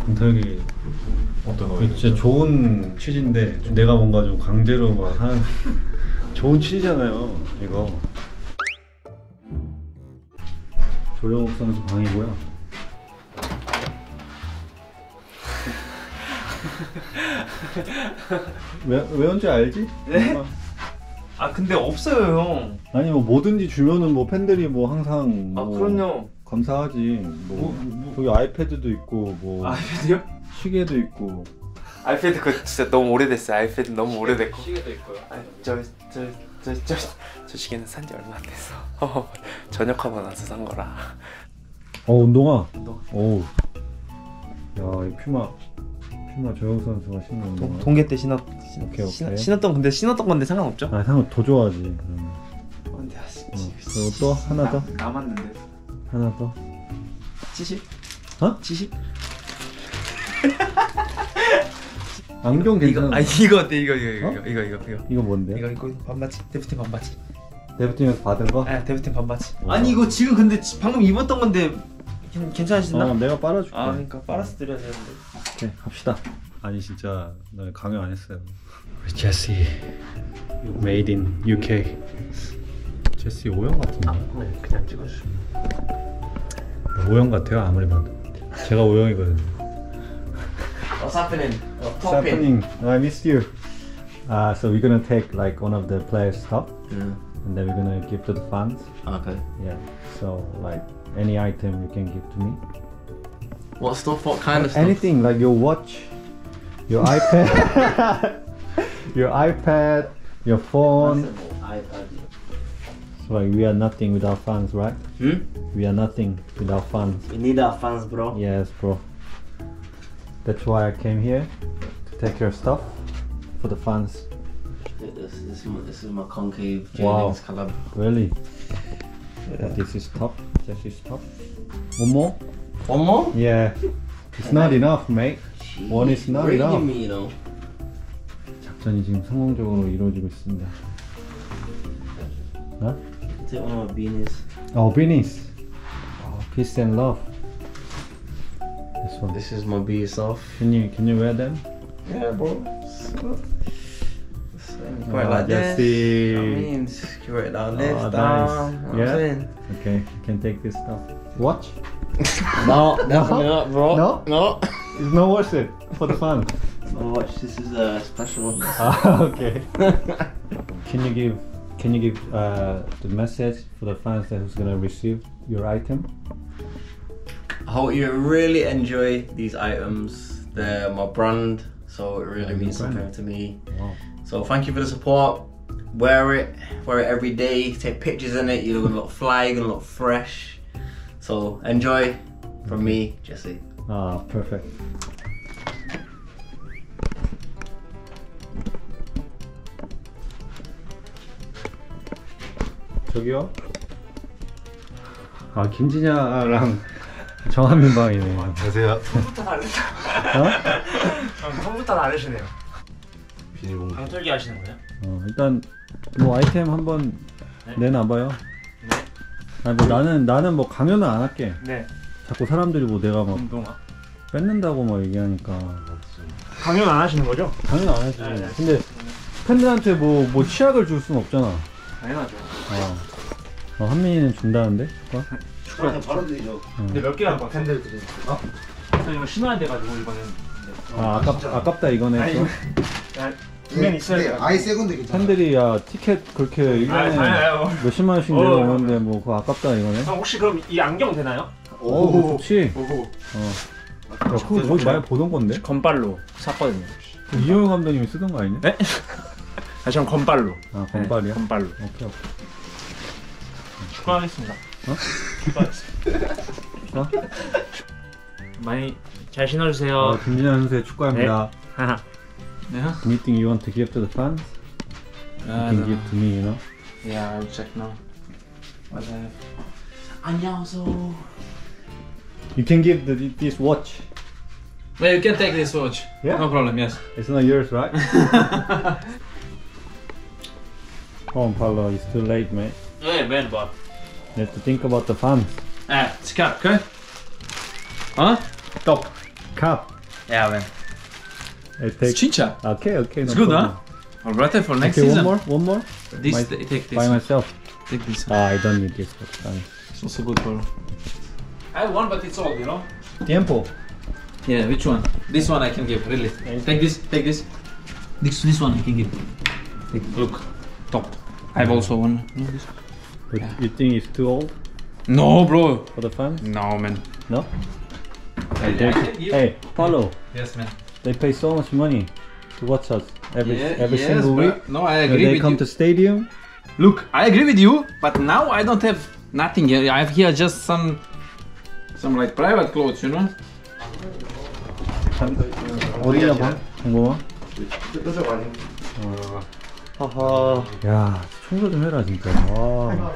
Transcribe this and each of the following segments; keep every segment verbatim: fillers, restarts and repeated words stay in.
되게 어떤 거? 진짜 좋은 취지인데 내가 뭔가 좀 강제로 막 하는 좋은 취지잖아요 이거. 조영욱 선수 방이고요. 왜, 왜 온지 알지? 네? 엄마. 아 근데 없어요 형. 아니 뭐 뭐든지 주면은 뭐 팬들이 뭐 항상 아 뭐 그럼요. 감사하지. 뭐, 뭐, 뭐. 저기 아이패드도 있고 뭐 아이패드요? 시계도 있고. 아이패드 그 진짜 너무 오래됐어요. 아이패드 너무 오래됐고. 시계도 있고요. 저저저저저 저 시계는 산 지 얼마 안 됐어. 어, 전역하고 나서 산 거라. 어 운동화. 운동화. 오. 야, 이 퓨마. 퓨마 조영 선수가 신는 운동화. 동계 때 신었 신, 오케이, 신, 오케이. 신었던 건데 신었던 건데 상관없죠? 아, 상은 더 좋아하지. 음. 근데 아, 어, 그리고 또 하나 더. 남았는데. 하나 더. 칠십? 어? 칠십? 안경 괜찮아. 이거 아 이거 어때 이거 이거 이거 어? 이거 이거 이거 이거 뭔데? 이거 이거 반바지 데프팀 반바지. 데프팀에서 받은 거? 아 데프팀 반바지. 어. 아니 이거 지금 근데 지- 방금 입었던 건데 괜- 괜찮으시나? 어, 내가 빨아줄게. 아 그러니까 빨아서 드려야 되는데. 오케이, 갑시다. 아니 진짜 나 강요 안 했어요. 제시 Made in 유케이. 제시 오형 같은데? 네 그냥 찍어주세요. 오형 같아요 아무리 봐도. 제가 오형이거든요. What's happening? What's happening? I missed you. Uh, so we're gonna take like one of the players' stuff, Yeah. and then we're gonna give to the fans. Okay. Yeah. So like any item you can give to me. What stuff? What kind of stuff? Anything like your watch, your iPad, your iPad, your phone. iPad. So like we are nothing without fans, right? Hmm? We are nothing without fans. We need our fans, bro. Yes, bro. That's why I came here to take your stuff for the fans. This, this, is, my, this is my concave Wow. J-Links collab. Really? But this is top. This is top. One more? One more? Yeah. It's not enough, mate. One is not Bringing enough. me, you know. 작전이 지금 성공적으로 이루어지고 있습니다. Huh? Take one of my beanies. Oh, beanies. Oh, peace and love. This one. This is my be yourself. Can you can you wear them? Yeah, bro. So, Oh, I just see. I mean, just wear it down this, Oh, down. nice. You know what Yeah. I'm saying? Okay, you can take this stuff. Watch? No, definitely not, bro. No? No. It's not worth it for the fun. No, watch. This is a special one. Ah, okay. Can you give Can you give uh, the message for the fans that who's gonna receive your item? I hope you really enjoy these items. They're my brand, so it really Yeah, means your something brand. to me. Wow. So thank you for the support. Wear it, wear it every day. Take pictures in it. You're gonna look fly. You're gonna look fresh. So enjoy from me, Jesse. Ah, perfect. 저기요? 아, 김진야랑 정한민 방이네. 안녕하세요. 처음부터 다르다. 어? 처음부터 다르시네요. 비닐봉지. 방털기 하시는 거예요? 어, 일단 뭐 아이템 한번 네. 내놔봐요. 네. 아니 뭐 나는 나는 뭐 강요는 안 할게. 네. 자꾸 사람들이 뭐 내가 막 운동화. 뺏는다고 막 얘기하니까 강요는 안 하시는 거죠? 강요는 안 하지. 네, 네. 근데 팬들한테 뭐 뭐 치약을 줄 순 없잖아. 당연하죠. 어. 어, 한민이는 준다는데? 축가? 축구는 바로 드리죠. 근데 몇 개나 막 팬들 드리는 거? 저 이거 신어야 돼가지고 이거는. 아 아깝, 아깝다 이거네. 아니 또. 이거 분명 있어야 돼. 아이 세군데 괜찮아. 팬들이 야 티켓 그렇게 일 년에 아니, 몇십만 원씩 어, 내고 어, 오는데 뭐 그거 아깝다 이거네. 형 혹시 그럼 이 안경 되나요? 오, 좋지. 오호. 어. 야, 그거 거의 많이 보던 건데? 건발로 샀거든요. 이영호 감독님이 쓰던 거 아니냐? 네? 아, 전 건발로. 아, 건발이야? 네, 건발로. 오케이, 오케이. 축하하겠습니다. 어? 축하하겠습니다. 좋아? 많이 잘 신어주세요. 어, 김진환 선수의 축구합니다. 하하. 네. Anything you want to give to the fans? You Uh, can no. give to me, you know? Yeah, I'll check now. What I have. 안녕하세요. You can give the, this watch. Yeah, you can take this watch. Yeah? No problem, yes. It's not yours, right? Come on, Paulo, it's too late, mate. Yeah, man, but. You have to think about the fans. Ah, it's cap, okay? Huh? Stop. Cup. Yeah, man. I It's take. chicha. Okay, okay. It's no good, problem. huh? I'll write it for next Okay, season. one more, one more. This, My- th- take this. By one. myself. Take this. Ah, I don't need this. But fine. It's also good for. I have one, but it's old, you know. Tiempo. Yeah, which one? This one I can give, really. Take this, take this. This, this one I can give. Take, look, top. I have also one. No, this. But Yeah. you think it's too old No, bro. for the fans? No, man. No. I, They, I can give. hey, follow. Yes, man. They pay so much money to watch us every Yeah, every yes, single but- week. No, I When agree they with come you. to stadium. Look, I agree with you, but now I don't have nothing here. I have here just some, some like private clothes, you know. 어디냐 봐? 정보만. 뾰족 아니? 하하. 야, 청소 좀 해라 진짜. 와.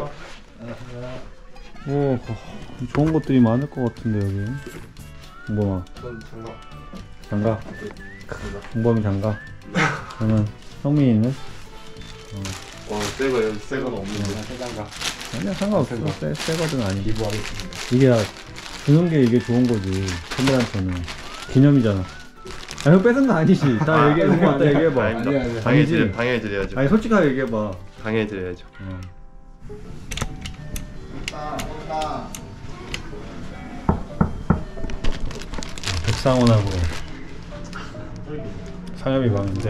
오, 좋은 것들이 많을 것 같은데 여기. 정보만. 전 장갑. 장갑. 정범이 장갑. 그러면 성민이는? 와, 새거 여기 새건 없는데. 새 장갑. 아니야 상관없어. 새, 새거든 아니. 기부하겠습니다. 이게 주는 게 이게 좋은 거지. 팬들한테는 기념이잖아. 아, 형 뺏은 거 아니지. 다 얘기해. 형 왔다 얘기해봐. 아닙니다. 아니지. 당해드려, 당해드려야죠. 아니 솔직하게 얘기해봐. 당해드려야죠. 어. 백상원하고 상엽이 방인데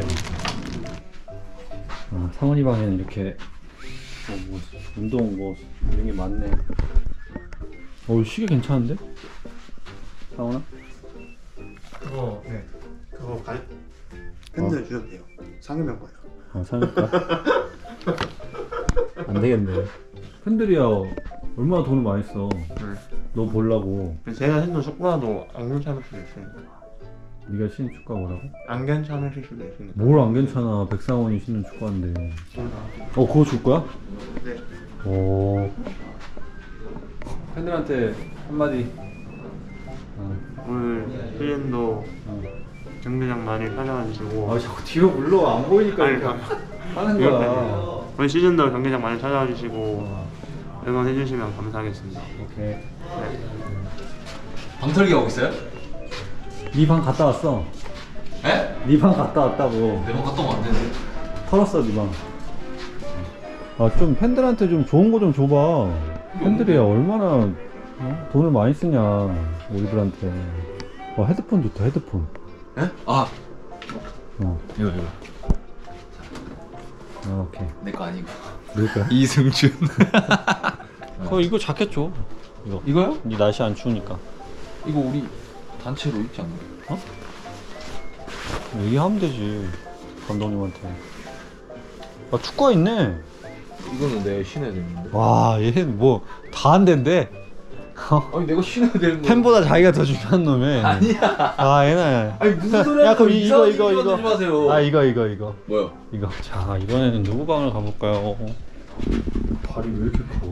어, 상원이 방에는 이렇게 어, 뭐, 운동 뭐 이런 게 많네. 어 시계 괜찮은데? 상원아? 그거, 네. 그거 가, 팬들 주셔도 돼요. 상해명 거예요. 아 상엽가? 안 되겠네. 팬들이야 얼마나 돈을 많이 써. 너 보려고. 제가 신는 축구화도 안 괜찮을 수도 있으니까. 네가 신는 축구가 뭐라고? 안 괜찮으실 수도 있으니까. 뭘 안 괜찮아. 백상원이 신는 축구인데. 어 그거 줄 거야? 네. 오. 팬들한테 한마디. 어. 오늘 시즌도 어. 경기장 많이 찾아와주시고. 아 자꾸 뒤로 물러 안 보이니까 아니, 이렇게 그- 하는 거야. 오늘 시즌도 경기장 많이 찾아와주시고 응원해주시면 감사하겠습니다. 오케이. 방털기 하고 있어요? 네 방 갔다 왔어. 에? 네 방 갔다 왔다고. 내 방 갔다 오면 안 되는데. 털었어 네 방. 아 좀 팬들한테 좀 좋은 거 좀 줘봐. 팬들이 얼마나 어? 돈을 많이 쓰냐 우리들한테. 와 헤드폰 좋다 헤드폰. 에? 아, 어. 이거 이거. 아 오케이. 내 거 아니고. 누구 거야? 이승준. 어 이거 자켓 줘. 이거. 이거요? 네 날씨 안 추우니까. 이거 우리 단체로 입지 않나? 어? 얘기하면 되지 감독님한테. 아 축구가 있네. 이거는 내가 신어야 되는데. 와 얘는 뭐 다 안 된대. 아니 내가 신어야 되는 거. 팬보다 자기가 더 중요한 놈에. 아니야. 아 얘는. 아니 무슨 소리야? 야 그럼 이거 이거 이거. 이거 마세요. 아 이거 이거 이거. 뭐요? 이거. 자 이번에는 누구 방을 가볼까요? 발이 왜 이렇게 커?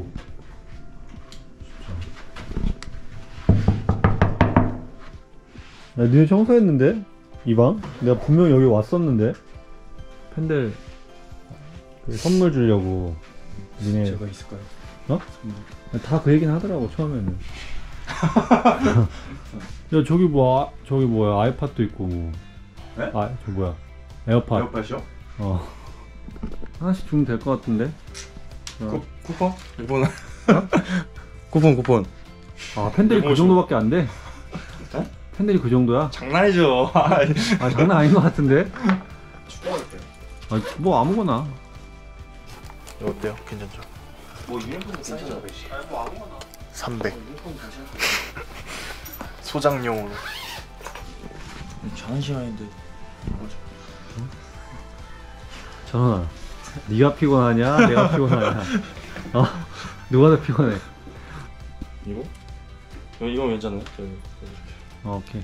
야 니네 청소했는데? 이 방? 내가 분명 여기 왔었는데? 팬들 그 선물 주려고 니네 제가 있을까요? 어? 다 그 얘기는 하더라고 처음에는. 야 저기 뭐 아, 저기 뭐야 아이팟도 있고 뭐. 네? 아 저 뭐야 에어팟. 에어팟이요? 어 하나씩 주면 될 것 같은데. 어. 쿠, 쿠폰? 쿠폰. 쿠폰 쿠폰. 아 팬들이 그 정도밖에 안 돼? 네? 팬들이 그 정도야? 장난이죠. 아 장난 아닌 것 같은데? 축구화 어때요? 아 뭐 아무거나. 이거 어때요? 괜찮죠? 뭐 유니폼 괜찮아. 삼백. 소장용으로. 자는 시간인데. 전원아 네가 피곤하냐 내가 피곤하냐. 어? 누가 더 피곤해? 이거? 이거 이거 괜찮네. 어, 오케이.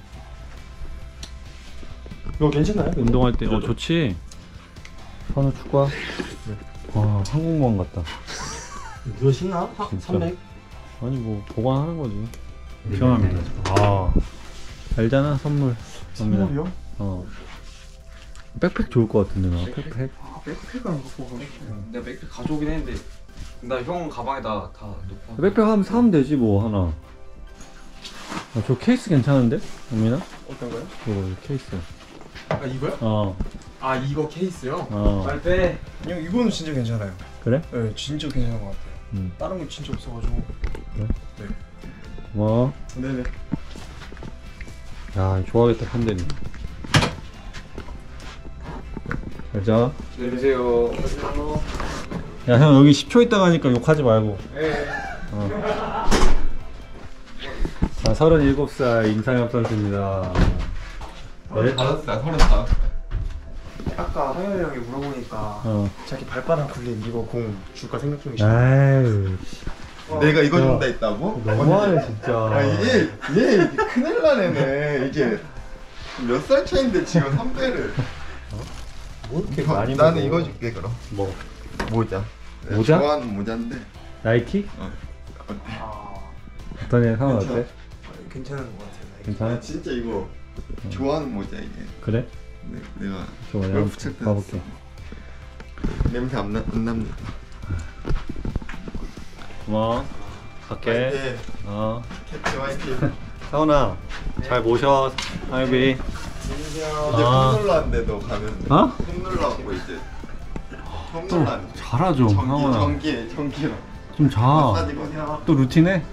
이거 괜찮나요? 운동할 때 어 좋지. 선우 축구화. 와 한국무원 같다. 이거 신나? 진짜. 삼백? 아니 뭐 보관하는 거지. 시원합니다. 아 알잖아 선물. 선물이요? 어. 백팩 좋을 것 같은데 나 백팩. 백팩을 안 갖고 가고 내가 맥주 가져오긴 했는데 나 형 가방에다 다 넣고. 백팩 하면 사면 되지 뭐 하나. 아, 저 케이스 괜찮은데? 영민아? 어떤 거요? 저 케이스. 아 이거요? 어. 아 이거 케이스요? 어. 빨대. 형 이거는 진짜 괜찮아요. 그래? 네, 진짜 괜찮은 것 같아요. 음. 다른 거 진짜 없어가지고. 뭐? 네네. 야, 좋아하겠다, 팬들이. 자. 내리세요. 야, 형 여기 십 초 있다 가니까 욕하지 말고. 네. 어. 자, 서른일곱 살 임상엽 선수입니다. 네? 다섯 살, 서른 다섯 살. 아까 상현이 형이 물어보니까 어. 자기 발바닥 굴린 이거 공 줄까 생각 중이시죠? 아유, 내가 이거 야. 준다 했다고? 너무하네, 진짜. 아 얘, 얘 이게 큰일 나네 이게 몇 살 차인데 지금 선배를 뭐 이렇게 이거, 많이 나는 먹어. 이거 줄게 그럼 뭐? 모자 내가 모자? 좋아하는 모자인데 나이키? 어. 아, 어떤 애 상황 괜찮아. 어때? 괜찮은 것 같아요. 괜찮아? 나 진짜 이거 좋아하는 모자 이게 그래? 내, 내가 좋아, 내가 골프 칠 때 가볼게. 냄새 안, 나, 안 납니다 고마워. 갈게. 네 어. 캡치 화이팅 사훈아, 잘 모셔. 하이비. 이제 아. 폼 놀라는데도 가면 어? 폼 놀라고 이제 폼 또 놀라는데 자라 좀, 전기, 상훈아. 전기에 전기로 좀 자. 마사지거든요 또 루틴해?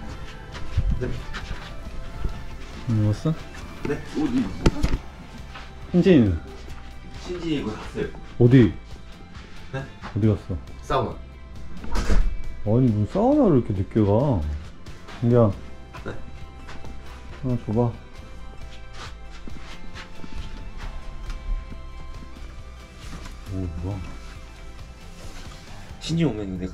응, 먹었어? 네? 옷 입었어 신진, 신진이 이거 샀어요 어디? 네? 어디 갔어? 사우나 아니, 무슨 사우나를 이렇게 늦게 가? 신기야. 네. 하나 줘봐. 오, 뭐야? 신지 오면 내가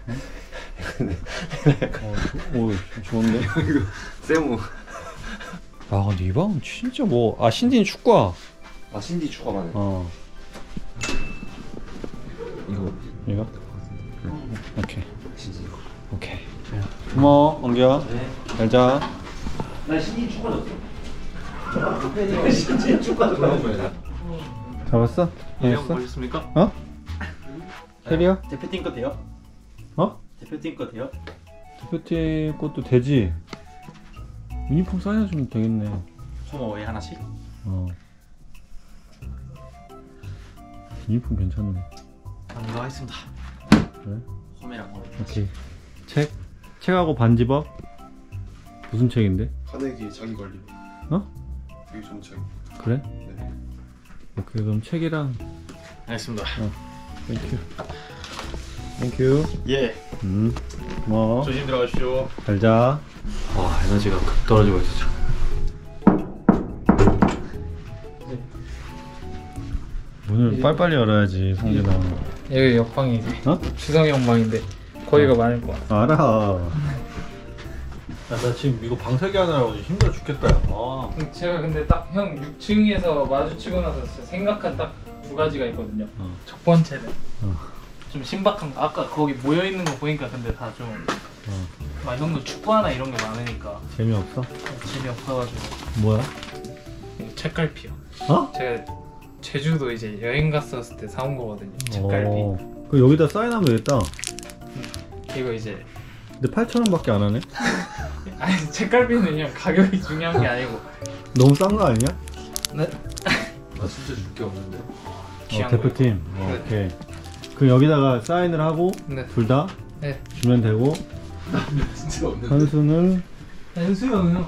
어, 조- 오, 좋은데? 세무. 아, 근데 이 방은 진짜 뭐, 아, 신진 축구야. 아 신지 추가만. 어. 이거 이거? 오케이. 신지 이거. 오케이. 고마워, 엉겨. 네. 잘 자. 나 신지 추가 줬어. 신지 추가 줬어. 잡았어? 예, 잡았어? 보셨습니까? 어? 캐리어? 대표팀 거 돼요? 어? 대표팀 거 돼요? 대표팀 것도 되지. 유니폼 사인해주면 되겠네. 홈어웨이 하나씩? 어. 유니폼 괜찮네. 이거 하겠습니다. 그래? 홈이랑 홈. 오케이. 책? 책하고 반지밥? 무슨 책인데? 카네기 자기 관리 어? 되게 좋은 책 그래? 네. 오케이, 그럼 책이랑. 알겠습니다. 땡큐. 땡큐. 예. 음. 고마워. 조심 들어가십시오. 잘 자. 와, 에너지가 급 떨어지고 있어. 문을 빨리빨리 열어야지, 성진아. 여기 옆방이지. 어? 주성이 형 방인데 거기가 많을 거야. 알아. 야, 나 지금 이거 방 설계하느라고 힘들어 죽겠다. 야. 아. 제가 근데 딱 형 육 층에서 마주치고 나서 진짜 생각한 딱 두 가지가 있거든요. 어. 첫 번째는 어. 좀 신박한 거. 아까 거기 모여 있는 거 보니까 근데 다 좀 어. 막 형도 축구하나 이런 게 많으니까 재미없어? 재미없어가지고 뭐야? 이거 책갈피요. 어? 제가 제주도 이제 여행 갔었을 때 사온 거거든요. 책갈피. 어. 그 여기다 사인하면 되겠다. 이거 이제 근데 팔천 원밖에 안 하네? 아니 책갈피는 그냥 가격이 중요한 게 아니고 너무 싼 거 아니냐? 네? 나 진짜 줄 게 없는데. 어, 귀한 대표팀. 어, 오케이. 그럼 여기다가 사인을 하고 네. 둘 다 네. 주면 되고 진짜 없는데. 선수는 현수 형은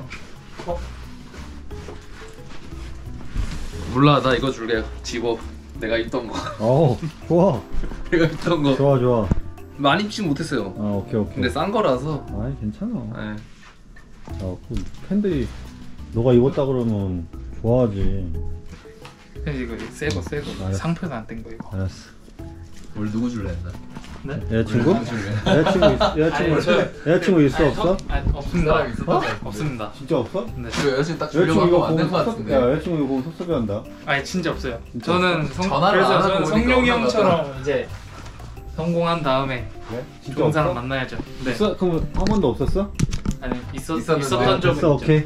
몰라 나 이거 줄게. 집업. 내가 입던 거. 어 좋아. 내가 입던 거. 좋아 좋아. 많이 입진 못했어요. 아 오케이 오케이. 근데 싼 거라서. 아이 괜찮아. 네. 야, 그 팬들이 너가 입었다 그러면 좋아하지. 그래서 이거 새거 새거 알았어. 상표도 안 뗀 거 이거. 알았어. 뭘 누구 줄래 했나? 네? 여자친구? 누구 줄래? 여자친구 있, 여자친구 아니, 저- 여자친구 있어 아니, 없어? 형- 아니, 없습니다. 사람 있었던 어? 거 같은데. 없습니다. 진짜 없어? 네. 그 여자친구 딱 여자친구 주려고 이거 하면 보면 안될것 섭섭. 같은데. 야 여자친구 이거 보면 섭섭해한다. 아니 진짜 없어요. 진짜 저는 성, 전화를 그래서 안 하고 저는 보니까 성룡이 없나 형처럼 이제 성공한 다음에 그래? 진짜 좋은 사람 없어? 만나야죠. 네. 있어? 그럼 한 번도 없었어? 아니 있었 있었는데. 있었던 적은 있어 있죠. 오케이.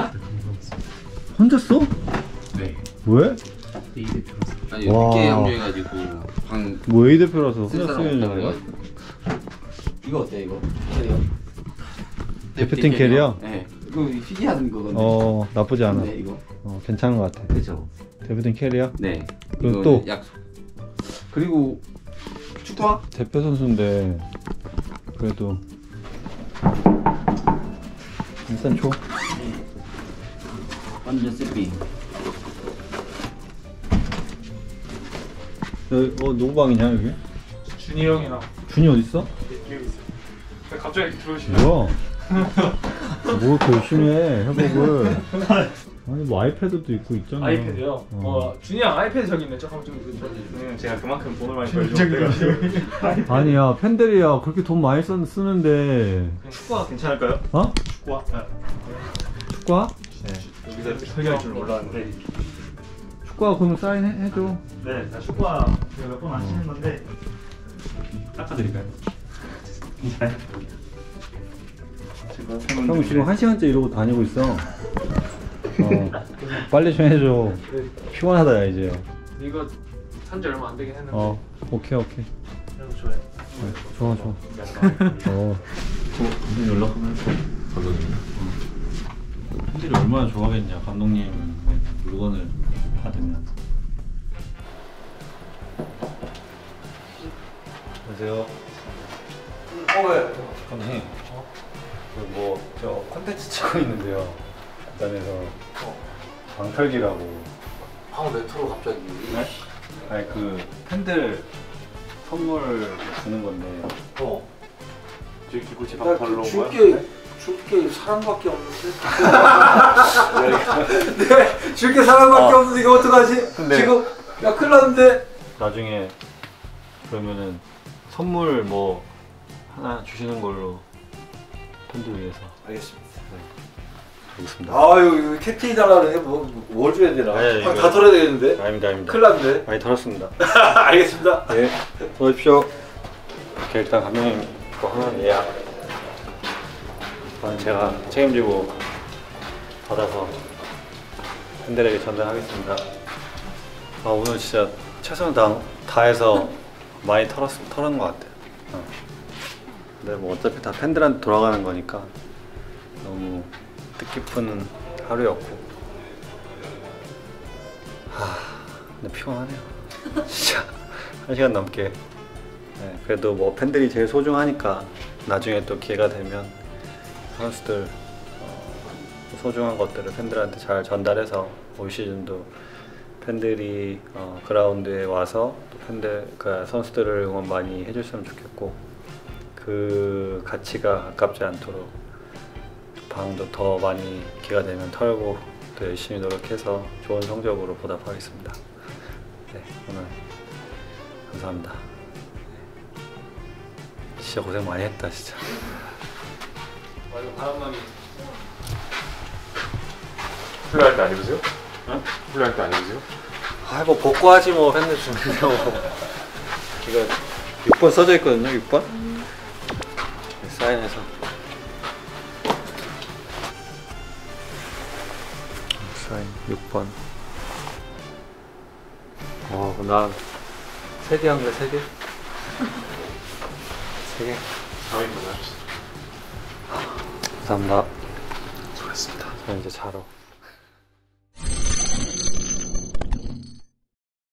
혼자 써? 네. 왜? 아니 와. 늦게 합류해가지고 방 뭐 A 대표라서 쓸 혼자 사람 쓰는 없다 거야? 그래가지고. 이거 어때 이거? 캐리어. 대표팀 캐리어? 네. 이거 희귀한 거건데. 어 나쁘지 않아. 네, 이거. 어 괜찮은 것 같아. 그죠. 데뷔된 캐리어? 네. 그리고 이거는 또? 약속. 그리고 축구화? 대표 선수인데 그래도 일단 줘. 완전 세비. 여기 어 누구방이냐 여기? 준이 형이랑 준이 어디 있어? 여기 있어요. 갑자기 이렇게 들어오시면 뭐야? 뭐 이렇게 열심히 해 회복을. 아니 뭐 아이패드도 있고 있잖아. 아이패드요. 어. 어, 준이 형 아이패드 저기 있네. 저 한번 좀 보여주세요. 제가 그만큼 돈을 많이 벌죠. 아니야 팬들이야 그렇게 돈 많이 쓰, 쓰는데 축구화 괜찮을까요? 어? 축구화. 네. 축구화? 여기서 이렇게 설계할 줄 몰랐는데. 축구화 그러면 사인 해, 해줘. 네, 나 축구화 제가 몇 번 안 치는 건데 닦아드릴까요? 괜찮아요? 형 지금 한 시간째 이러고 다니고 있어. 어 빨리 좀 해줘. 피곤하다 야 이제. 이거 산지 얼마 안 되긴 했는데. 어 오케이 오케이. 그래도 좋아요. 네, 좋아 좋아. 어. 무슨 연락하면 감독님. 팬들이 얼마나 좋아하겠냐 감독님 물건을 받으면. 안녕하세요. 어, 왜? 감독님. 뭐저 콘텐츠 찍고 있는데요. 부산에서 방털기라고. 아, 메트로 갑자기. 네? 아니 그 팬들 선물 주는 건데. 어. 저기 기구치 방탈로 온 거야? 줄게 줄게 사랑밖에 없는데. 네, 줄게 사랑밖에 어. 없는데 이거 어떡하지? 근데- 지금 야 큰일 났는데. 나중에 그러면은 선물 뭐 하나 주시는 걸로 팬들 위해서. 알겠습니다. 알겠습니다. 아유 캡틴이 달라는데 뭐뭘 줘야 되나? 네, 아, 이거- 다 털어야 되는데. 아닙니다, 아닙니다. 큰일 났는데. 많이 털었습니다. 알겠습니다. 네, 도와주십시오. 이렇게 일단 감독님 거 하나 예약. 저는 제가 책임지고 받아서 팬들에게 전달하겠습니다. 아 오늘 진짜 최선을 다, 다해서 많이 털었, 털은 것 같아요. 어. 근데 뭐 어차피 다 팬들한테 돌아가는 거니까 너무 뜻깊은 하루였고. 하, 근데 피곤하네요. 진짜 한 시간 넘게. 네, 그래도 뭐 팬들이 제일 소중하니까 나중에 또 기회가 되면 선수들 어, 소중한 것들을 팬들한테 잘 전달해서 올 시즌도 팬들이 어, 그라운드에 와서 또 팬들 그 선수들을 응원 많이 해줬으면 좋겠고 그 가치가 아깝지 않도록 방도 더 많이 기회가 되면 털고 더 열심히 노력해서 좋은 성적으로 보답하겠습니다. 네, 오늘 감사합니다. 진짜 고생 많이 했다 진짜. 맞아, 바람막이. 플레이할 때 안 입으세요? 응? 플레이할 때 안 입으세요? 아 뭐 벗고 하지 뭐 팬들 주는다고. 이거 육 번 써져 있거든요. 육 번 사인해서 사인 육 번. 어, 나 세 개 한 거야, 세 개? 세 개? 사 인분 하셨어요. 감사합니다. 수고했습니다. 저는 이제 자러.